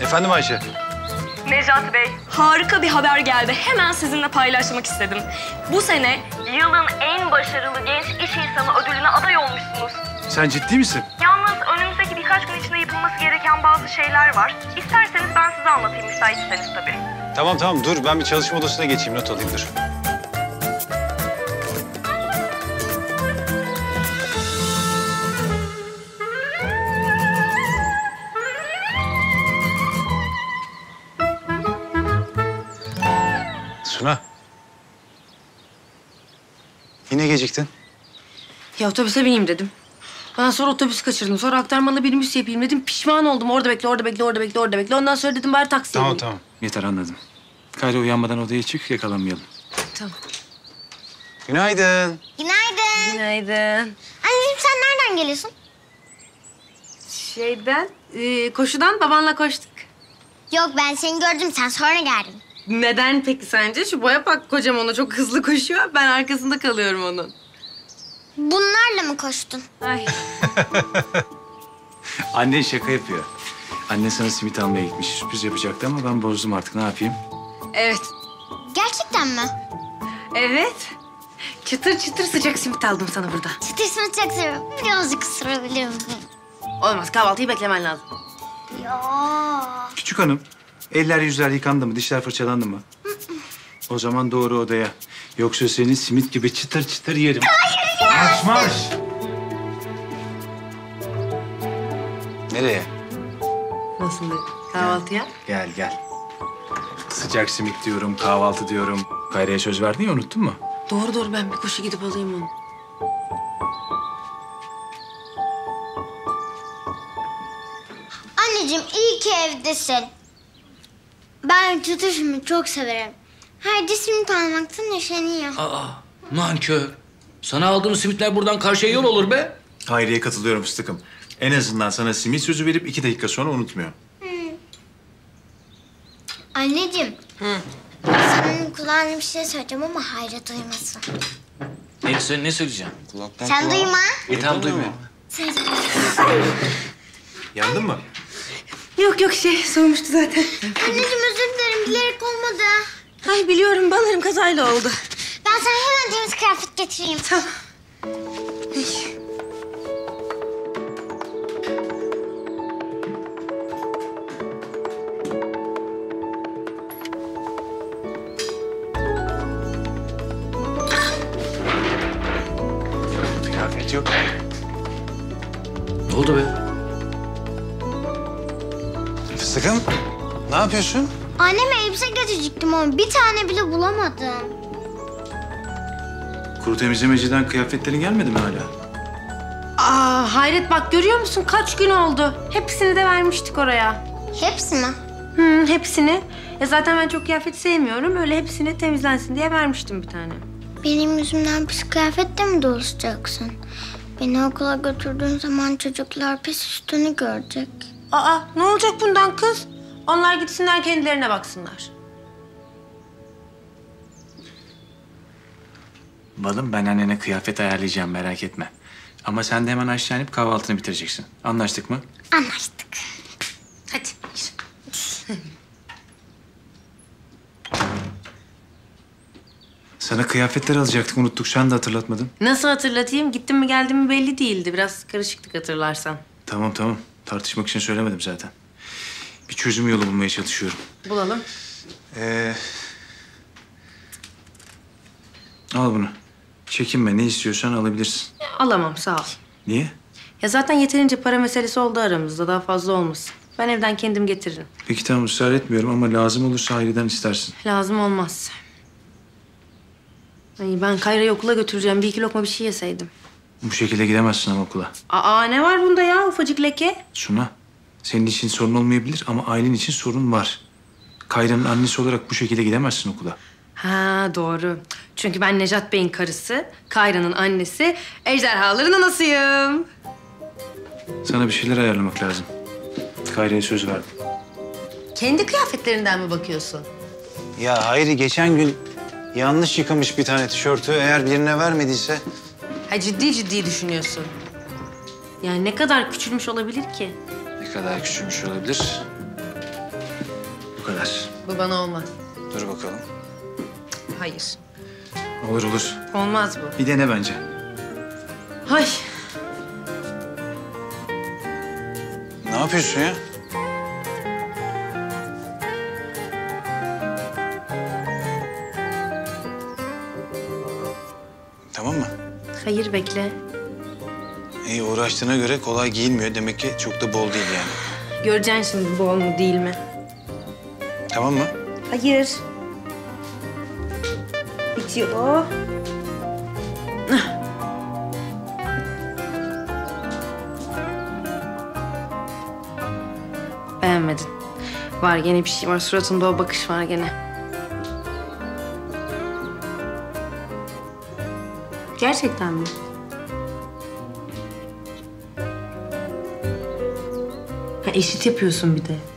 Efendim Ayşe? Nejat Bey, harika bir haber geldi. Hemen sizinle paylaşmak istedim. Bu sene yılın en başarılı genç iş insanı ödülüne aday olmuşsunuz. Sen ciddi misin? Yalnız önümüzdeki birkaç gün içinde yapılması gereken bazı şeyler var. İsterseniz ben size anlatayım, müsaitseniz tabii. Tamam dur, ben bir çalışma odasına geçeyim, not alayım dur. Suna. Yine geciktin. Ya otobüse bineyim dedim. Ondan sonra otobüs kaçırdım. Sonra aktarmalı bir minibüs yapayım dedim. Pişman oldum. Orada bekle. Ondan sonra dedim bari taksiye bineyim. Tamam. Yeter, anladım. Kayra uyanmadan odaya çık, yakalanmayalım. Tamam. Günaydın. Günaydın. Günaydın. Anneciğim sen nereden geliyorsun? Koşudan babanla koştuk. Yok ben seni gördüm sen sonra geldin. Neden peki sence? Şu boya bak kocam ona çok hızlı koşuyor. Ben arkasında kalıyorum onun. Bunlarla mı koştun? Ay. Annen şaka yapıyor. Anne sana simit almaya gitmiş. Sürpriz yapacaktı ama ben bozdum artık. Ne yapayım? Evet. Gerçekten mi? Evet. Çıtır çıtır sıcak simit aldım sana burada. Çıtırsını çok seviyorum. Birazcık ısırabilir miyim? Olmaz. Kahvaltıyı beklemen lazım. Ya. Küçük hanım, eller yüzler yıkandı mı, dişler fırçalandı mı? O zaman doğru odaya. Yoksa seni simit gibi çıtır çıtır yerim. Hayır ya! Marş! Nereye? Nasıl kahvaltıya? Gel. Sıcak simit diyorum, kahvaltı diyorum. Kayra'ya söz verdin ya, unuttun mu? Doğru ben bir koşu gidip alayım onu. Anneciğim iyi ki evdesin. Ben çıtır simit çok severim. Her simit almaktan neşeleniyor. Nankör. Sana aldığım simitler buradan karşıya yol olur be. Hayriye katılıyorum fıstıkım. En azından sana simit sözü verip 2 dakika sonra unutmuyor. Anneciğim. Senin kulağına bir şey söyleyeceğim ama Hayri duymasın. Ne söyleyeceğim? Sen duyma. Tamam duymuyorum. Yandın mı? Yok soğumuştu zaten. Anneciğim özür dilerim bilerek olmadı. Ay biliyorum ballarım kazayla oldu. Ben sana hemen temiz kıyafet getireyim. Tamam. Kıyafet yok. Ne oldu be? Fıstıkım, ne yapıyorsun? Anneme elbise getirecektim ama bir tane bile bulamadım. Kuru temizlemeciden kıyafetlerin gelmedi mi hala? Hayret bak görüyor musun kaç gün oldu. Hepsini de vermiştik oraya. Hepsi mi? Hepsini. Zaten ben çok kıyafet sevmiyorum. Öyle hepsini temizlensin diye vermiştim bir tane. Benim yüzümden pis kıyafetle mi dolaşacaksın? Beni okula götürdüğün zaman çocuklar pis üstünü görecek. Ne olacak bundan kız? Onlar gitsinler kendilerine baksınlar. Balım, ben annene kıyafet ayarlayacağım, merak etme. Ama sen de hemen aşağı inip kahvaltını bitireceksin. Anlaştık mı? Anlaştık. Hadi. Sana kıyafetler alacaktık, unuttuk. Sen de hatırlatmadın. Nasıl hatırlatayım? Gittim mi geldim mi belli değildi. Biraz karışıklık hatırlarsan. Tamam. Tartışmak için söylemedim zaten. Bir çözüm yolu bulmaya çalışıyorum. Bulalım. Al bunu. Çekinme, ne istiyorsan alabilirsin. Alamam sağ ol. Niye? Ya zaten yeterince para meselesi oldu aramızda. Daha fazla olmasın. Ben evden kendim getiririm. Peki tamam, ısrar etmiyorum ama lazım olursa Hayri'den istersin. Lazım olmaz. Ay, ben Kayra'yı okula götüreceğim. Bir iki lokma bir şey yeseydim. Bu şekilde gidemezsin ama okula. Ne var bunda ya ufacık leke? Suna, senin için sorun olmayabilir ama ailen için sorun var. Kayra'nın annesi olarak bu şekilde gidemezsin okula. Doğru. Çünkü ben Nejat Bey'in karısı, Kayra'nın annesi, ejderhaların anasıyım. Sana bir şeyler ayarlamak lazım. Kayra'ya söz verdim. Kendi kıyafetlerinden mi bakıyorsun? Ya Hayri geçen gün yanlış yıkamış bir tane tişörtü. Eğer birine vermediyse... Ciddi düşünüyorsun. Yani ne kadar küçülmüş olabilir ki? Ne kadar küçülmüş olabilir? kadar. Bu bana olmaz. Dur bakalım. Hayır. Olur olur. Olmaz bu. Bir dene bence. Hay. Ne yapıyorsun ya? Tamam mı? Hayır bekle. İyi uğraştığına göre kolay giyilmiyor. Demek ki çok da bol değil yani. Göreceksin şimdi bol mu değil mi? Tamam mı? Hayır. Bitiyor. Beğenmedin. Var gene bir şey var. Suratında o bakış var gene. Gerçekten mi? Ha, eşit yapıyorsun bir de.